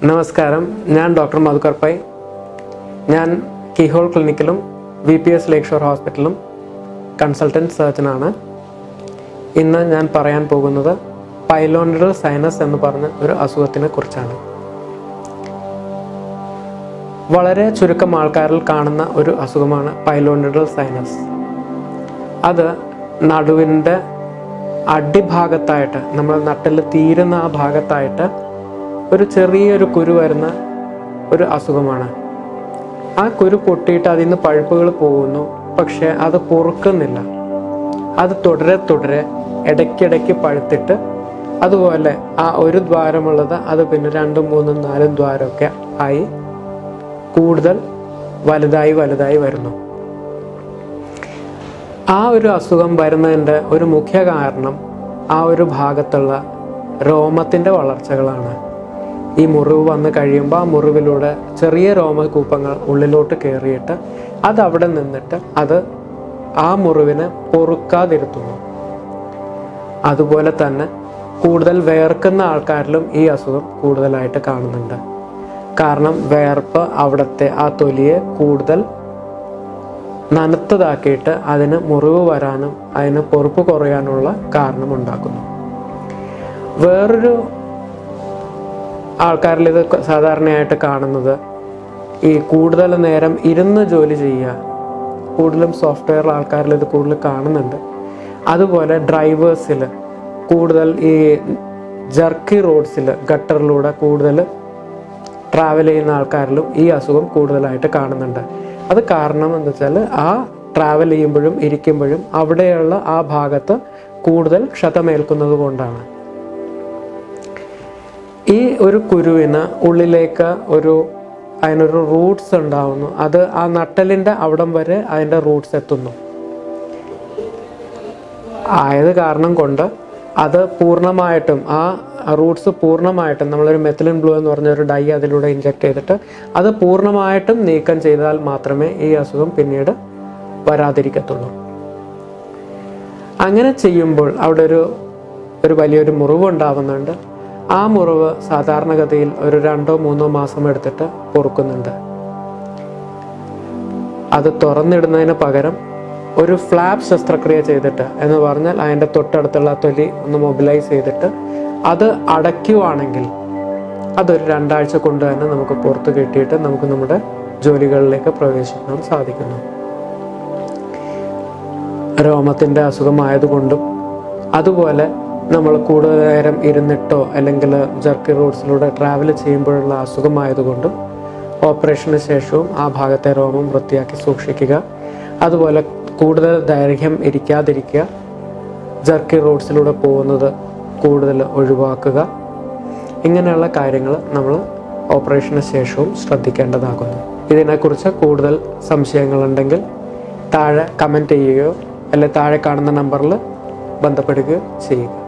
നമസ്കാരം, ഞാൻ ഡോക്ടർ മധുകർ പൈ. ഞാൻ കീഹോൾ ക്ലിനിക്കിലും VPS ലേക്ക് ഷോർ ഹോസ്പിറ്റലും കൺസൾട്ടൻറ്റ് സർജനാണ്. ഇന്ന് ഞാൻ പറയാൻ പോകുന്നത് പൈലോണിഡൽ സൈനസ് എന്ന് പറഞ്ഞ ഒരു അസുഖത്തിനെ കുറിച്ചാണ്. വളരെ ചുരുക്കം ആൾക്കാരിൽ കാണുന്ന ഒരു അസുഖമാണ് പൈലോണിഡൽ സൈനസ്. അത് നടുവിൻ്റെ അടിഭാഗത്തായിട്ട്, നമ്മൾ നട്ടിൽ തീരുന്ന ആ ഭാഗത്തായിട്ട് ഒരു ചെറിയൊരു കുരു വരുന്ന ഒരു അസുഖമാണ്. ആ കുരു പൊട്ടിയിട്ട് അതിൽ നിന്ന് പഴുപ്പുകൾ പോകുന്നു, പക്ഷെ അത് പൊറുക്കുന്നില്ല. അത് തുടരെ ഇടയ്ക്കിടയ്ക്ക് പഴുത്തിട്ട് അതുപോലെ ആ ഒരു ദ്വാരമുള്ളത് അത് പിന്നെ 2, 3, 4 ദ്വാരമൊക്കെ ആയി കൂടുതൽ വലുതായി വരുന്നു. ആ ഒരു അസുഖം വരുന്നതിൻ്റെ ഒരു മുഖ്യ കാരണം ആ ഒരു ഭാഗത്തുള്ള രോമത്തിൻ്റെ വളർച്ചകളാണ്. ഈ മുറിവ് വന്ന് കഴിയുമ്പോൾ ആ മുറിവിലൂടെ ചെറിയ രോമകൂപ്പങ്ങൾ ഉള്ളിലോട്ട് കയറിയിട്ട് അത് അവിടെ നിന്നിട്ട് അത് ആ മുറിവിനെ പൊറുക്കാതിരുത്തുന്നു. അതുപോലെ തന്നെ കൂടുതൽ വേർക്കുന്ന ആൾക്കാരിലും ഈ അസുഖം കൂടുതലായിട്ട് കാണുന്നുണ്ട്. കാരണം വേർപ്പ് അവിടുത്തെ ആ തൊലിയെ കൂടുതൽ നനുത്തതാക്കിയിട്ട് അതിന് മുറിവ് വരാനും അതിന് പൊറുപ്പ് കുറയാനുള്ള കാരണമുണ്ടാക്കുന്നു. വേറൊരു ആൾക്കാരിൽ ഇത് സാധാരണയായിട്ട് കാണുന്നത് ഈ കൂടുതൽ നേരം ഇരുന്ന് ജോലി ചെയ്യുക. കൂടുതലും സോഫ്റ്റ്വെയർ ആൾക്കാരിൽ ഇത് കൂടുതൽ കാണുന്നുണ്ട്. അതുപോലെ ഡ്രൈവേഴ്സിൽ കൂടുതൽ ഈ ജർക്കി റോഡ്സിൽ ഗട്ടറിലൂടെ കൂടുതൽ ട്രാവൽ ചെയ്യുന്ന ആൾക്കാരിലും ഈ അസുഖം കൂടുതലായിട്ട് കാണുന്നുണ്ട്. അത് കാരണം എന്താ വെച്ചാൽ ആ ട്രാവൽ ചെയ്യുമ്പോഴും ഇരിക്കുമ്പോഴും അവിടെയുള്ള ആ ഭാഗത്ത് കൂടുതൽ ക്ഷതമേൽക്കുന്നത് കൊണ്ടാണ്. ഈ ഒരു കുരുവിന് ഉള്ളിലേക്ക് അതിനൊരു റൂട്ട്സ് ഉണ്ടാവുന്നു. അത് ആ നട്ടലിൻ്റെ അവിടം വരെ അതിൻ്റെ റൂട്ട്സ് എത്തുന്നു. ആയത് കാരണം കൊണ്ട് അത് പൂർണ്ണമായിട്ടും ആ റൂട്ട്സ് പൂർണ്ണമായിട്ടും നമ്മളൊരു മെത്തിലിൻ ബ്ലൂ എന്ന് പറഞ്ഞൊരു ഡൈ അതിലൂടെ ഇഞ്ചെക്ട് ചെയ്തിട്ട് അത് പൂർണ്ണമായിട്ടും നീക്കം ചെയ്താൽ മാത്രമേ ഈ അസുഖം പിന്നീട് വരാതിരിക്കത്തുള്ളൂ. അങ്ങനെ ചെയ്യുമ്പോൾ അവിടെ ഒരു വലിയൊരു മുറിവ് ഉണ്ടാവുന്നുണ്ട്. ആ മുറിവ് സാധാരണഗതിയിൽ ഒരു 2 3 മാസം എടുത്തിട്ട് പൊറുക്കുന്നുണ്ട്. അത് തുറന്നിടുന്നതിന് പകരം ഒരു ഫ്ലാപ്പ് ശസ്ത്രക്രിയ ചെയ്തിട്ട്, എന്ന് പറഞ്ഞാൽ അതിൻ്റെ തൊട്ടടുത്തുള്ള തൊലി ഒന്ന് മൊബിലൈസ് ചെയ്തിട്ട് അത് അടയ്ക്കുവാണെങ്കിൽ അതൊരു 2 ആഴ്ച കൊണ്ട് തന്നെ നമുക്ക് പുറത്ത് കിട്ടിയിട്ട് നമുക്ക് നമ്മുടെ ജോലികളിലേക്ക് പ്രവേശിക്കാൻ സാധിക്കുന്നു. രോമത്തിൻ്റെ അസുഖമായതുകൊണ്ടും അതുപോലെ നമ്മൾ കൂടുതൽ നേരം ഇരുന്നിട്ടോ അല്ലെങ്കിൽ ജർക്കി റോഡ്സിലൂടെ ട്രാവൽ ചെയ്യുമ്പോഴുള്ള അസുഖമായതുകൊണ്ടും ഓപ്പറേഷന് ശേഷവും ആ ഭാഗത്തെ രോമം വൃത്തിയാക്കി സൂക്ഷിക്കുക. അതുപോലെ കൂടുതൽ ദൈർഘ്യം ഇരിക്കാതിരിക്കുക. ജർക്കി റോഡ്സിലൂടെ പോകുന്നത് കൂടുതൽ ഒഴിവാക്കുക. ഇങ്ങനെയുള്ള കാര്യങ്ങൾ നമ്മൾ ഓപ്പറേഷന് ശേഷവും ശ്രദ്ധിക്കേണ്ടതാകുന്നു. ഇതിനെക്കുറിച്ച് കൂടുതൽ സംശയങ്ങളുണ്ടെങ്കിൽ താഴെ കമൻറ്റ് ചെയ്യുകയോ അല്ലെങ്കിൽ താഴെ കാണുന്ന നമ്പറിൽ ബന്ധപ്പെടുകയോ ചെയ്യുക.